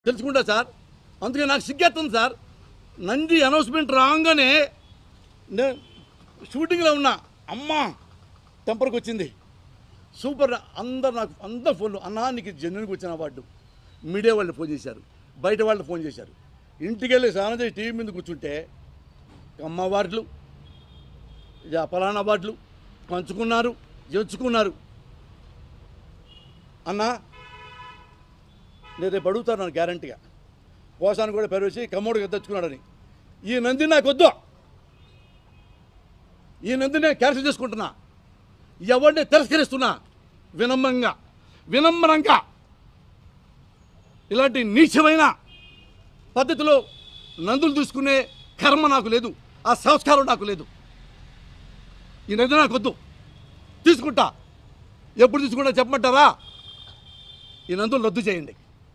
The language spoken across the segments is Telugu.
తెలుసుకుంటా సార్. అందుకే నాకు సిగ్గేస్తుంది సార్. నంది అనౌన్స్మెంట్ రాగానే నేను షూటింగ్లో ఉన్నా, అమ్మ టెంపర్కి వచ్చింది, సూపర్. అందరు ఫోన్లు, అన్నా నీకు జెన్యున్కి వచ్చిన అవార్డు. మీడియా వాళ్ళు ఫోన్ చేశారు, బయట వాళ్ళు ఫోన్ చేశారు. ఇంటికి వెళ్ళి స్నానం చేసి టీవీ మీద కూర్చుంటే అమ్మ అవార్డులు, పలానా అవార్డులు పంచుకున్నారు, ఎంచుకున్నారు. అన్నా నేను రేపు అడుగుతాను గ్యారంటీగా. పోసాను కూడా పెరివేసి కమ్మోడికి తెచ్చుకున్నాడని. ఈ నంది నాకు వద్దు, ఈ నంది నేను క్యాన్సిల్ చేసుకుంటున్నా, ఎవరిని తిరస్కరిస్తున్నా వినమ్రంగా. ఇలాంటి నీచమైన పద్ధతిలో నందులు తీసుకునే కర్మ నాకు లేదు, ఆ సంస్కారం నాకు లేదు. ఈ నంది నాకు వద్దు, తీసుకుంటా. ఎప్పుడు తీసుకుంటా చెప్పమంటారా? ఈ నందులు రద్దు చేయండి.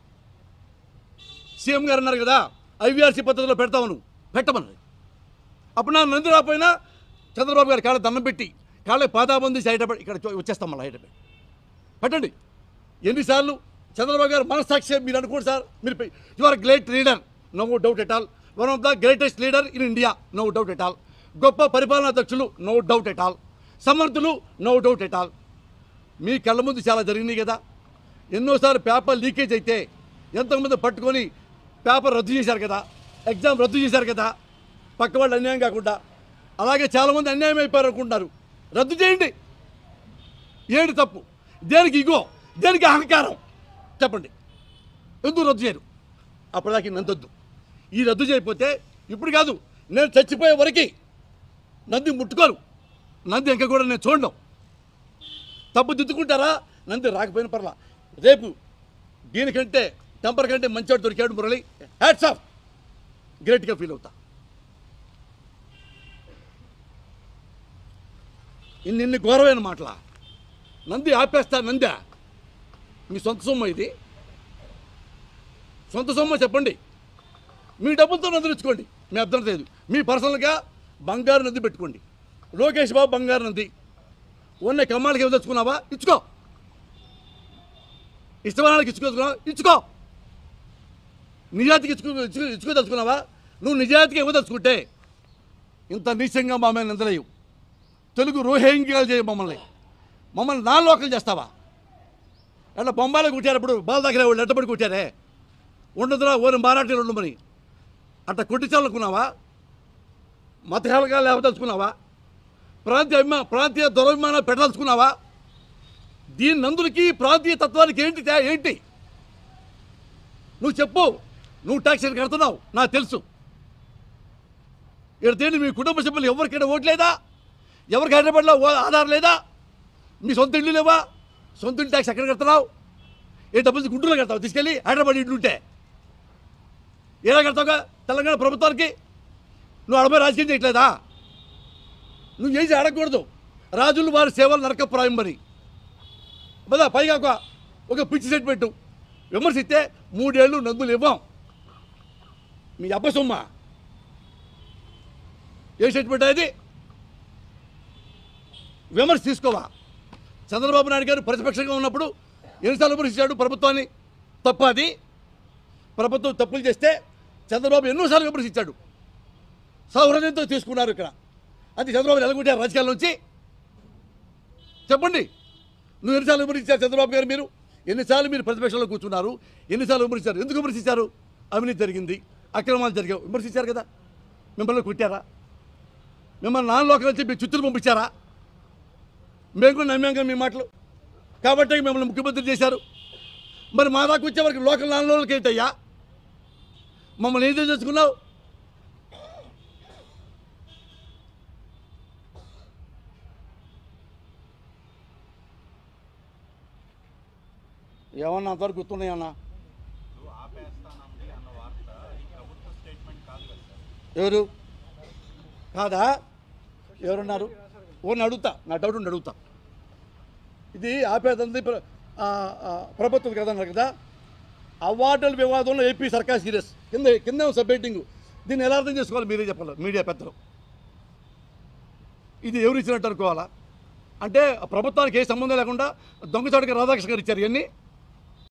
సీఎం గారు అన్నారు కదా, ఐవీఆర్సీ పద్ధతిలో పెడతామను, పెట్టమని. అప్పుడు నా నంది రాకపోయినా చంద్రబాబు గారు కాళ్ళ దండం పెట్టి కాళ్ళ పాదాబంది హైదరాబాద్ ఇక్కడ వచ్చేస్తాం. మళ్ళీ హైదరాబాద్ పెట్టండి. ఎన్నిసార్లు చంద్రబాబు గారు మనస్సాక్షి మీరు అనుకోండి సార్. మీరు you are great leader, no doubt at all. One of the greatest leader in India, no doubt at all. గొప్ప పరిపాలనాధ్యక్షులు, నో డౌట్ ఎట్ ఆల్. సమర్థులు, నో డౌట్ ఎట్ ఆల్. మీ కళ్ళ ముందు చాలా జరిగినాయి కదా. ఎన్నోసార్లు పేపర్ లీకేజ్ అయితే ఎంతమంది పట్టుకొని పేపర్ రద్దు చేశారు కదా, ఎగ్జామ్ రద్దు చేశారు కదా, పక్క వాళ్ళు అన్యాయం కాకుండా. అలాగే చాలామంది అన్యాయం అయిపోయారు అనుకుంటున్నారు. రద్దు చేయండి. ఏంటి తప్పు? దేనికి ఇగో, దేనికి అహంకారం? చెప్పండి, ఎందుకు రద్దు చేయరు? అప్పటిదాకా నందొద్దు. ఈ రద్దు చేయకపోతే ఇప్పుడు కాదు, నేను చచ్చిపోయే వరకు నంది ముట్టుకోరు. నంది ఇంకా కూడా నేను చూడను. తప్పు దిద్దుకుంటారా? నంది రాకపోయిన పర్లా. రేపు దీనికంటే టెంపర్ కంటే మంచివాడు దొరికాడు మురళి, హ్యాట్స్ ఆఫ్, గ్రేట్గా ఫీల్ అవుతా. ఇన్ని ఘోరమైన మాటలా? నంది ఆపేస్తా. నందా మీ సొంత సొమ్మ, ఇది సొంత సొమ్మ చెప్పండి. మీ డబ్బులతో నందులు ఇచ్చుకోండి, మీ అర్థం లేదు. మీ పర్సనల్గా బంగారు నంది పెట్టుకోండి. లోకేష్ బాబు బంగారు నంది ఉన్న కమ్మాలకి ఏమి తెచ్చుకున్నావా? ఇచ్చుకో. ఇష్టవాళ్ళకి ఇచ్చుకో. నిజాతికి ఇచ్చుకో తెచ్చుకున్నావా? నువ్వు నిజాతికి ఇవ్వదలుచుకుంటే ఇంత నీచంగా మా మీద నిందలేవు. తెలుగు రోహింగ్యాలు చేయ మమ్మల్ని నాలుగు చేస్తావా? అట్లా బొంబాయిలో కుట్టారు. ఇప్పుడు బాల దగ్గర వాళ్ళు ఎట్టబడి కుట్టారే, ఉండదురా ఓరి మారాఠీలు ఉండమని. అట్లా కొట్టించాలనుకున్నావా? మతకాలుగా లేవదలుచుకున్నావా? ప్రాంతీయ దురభిమానం పెట్టదలుచుకున్నావా? దీని నందులకి ప్రాంతీయ తత్వానికి ఏంటి నువ్వు చెప్పు. నువ్వు ట్యాక్స్ కడుతున్నావు, నాకు తెలుసు. ఇక్కడ మీ కుటుంబ సభ్యులు ఎవరికైనా ఓటు లేదా? ఎవరికి హైదరాబాద్లో ఆధార్ లేదా? మీ సొంత ఇల్లు లేవా? సొంత ఇల్లు ట్యాక్స్ ఎక్కడ కడుతున్నావు? ఏ డబ్బులు గుంటూరులో కడతావు తీసుకెళ్ళి? హైదరాబాద్ ఇల్లు ఉంటే ఎలా కడతావుగా? తెలంగాణ ప్రభుత్వానికి నువ్వు అడమే రాజకీయం చేయట్లేదా? నువ్వు చేసి అడగకూడదు. రాజులు వారి సేవలు నరకప్రాయం మరి బదా. పైగా ఒక పిచ్చి సెట్ పెట్టు, విమర్శిస్తే 3 ఏళ్ళు నందులు ఇవ్వం. మీ అబ్బ సొమ్మ ఏ సెట్ పెట్టేది? విమర్శ తీసుకోవా? చంద్రబాబు నాయుడు గారు ప్రతిపక్షంగా ఉన్నప్పుడు ఎన్నిసార్లు విమర్శించాడు ప్రభుత్వాన్ని? తప్పది. ప్రభుత్వం తప్పులు చేస్తే చంద్రబాబు ఎన్నోసార్లు విమర్శించాడు. సౌహృదయంతో తీసుకున్నారు ఇక్కడ. అది చంద్రబాబు ఎలాగుంటారు రాజకీయాల నుంచి? చెప్పండి. నువ్వు ఎన్నిసార్లు విమర్శించారు చంద్రబాబు గారు? మీరు ఎన్నిసార్లు మీరు ప్రతిపక్షంలో కూర్చున్నారు? ఎన్నిసార్లు విమర్శించారు? ఎందుకు విమర్శించారు? అవినీతి జరిగింది, అక్రమాలు జరిగావు, విమర్శించారు కదా. మిమ్మల్ని కుట్టారా? మిమ్మల్ని నాలుగు నుంచి మీ చుట్టూరు పంపించారా? మేము కూడా నమ్మాం మీ మాటలు కాబట్టి మిమ్మల్ని ముఖ్యమంత్రి చేశారు. మరి మా దాకా వచ్చే వరకు లోకల్ నాలుగుకి ఏంటయ్యా? మమ్మల్ని ఏం చేసుకున్నావు? ఏమన్నా అంతవరకు గుర్తున్నాయన్నా? ఎవరు కాదా? ఎవరున్నారు? ఓని అడుగుతా, నా డౌట్ ఉండి అడుగుతా. ఇది ఆపేదంది ప్రభుత్వం కదన్నారు కదా. అవార్డుల వివాదంలో ఏపీ సర్కార్ సీరియస్. కింద సబ్మిటింగ్. దీన్ని ఎలా అర్థం చేసుకోవాలి మీరే చెప్పాలి, మీడియా పెద్దలు. ఇది ఎవరు ఇచ్చినట్టు అనుకోవాలా? అంటే ప్రభుత్వానికి ఏ సంబంధం లేకుండా దొంగచాటుగా రాధాకృష్ణ గారు ఇచ్చారు ఇవన్నీ.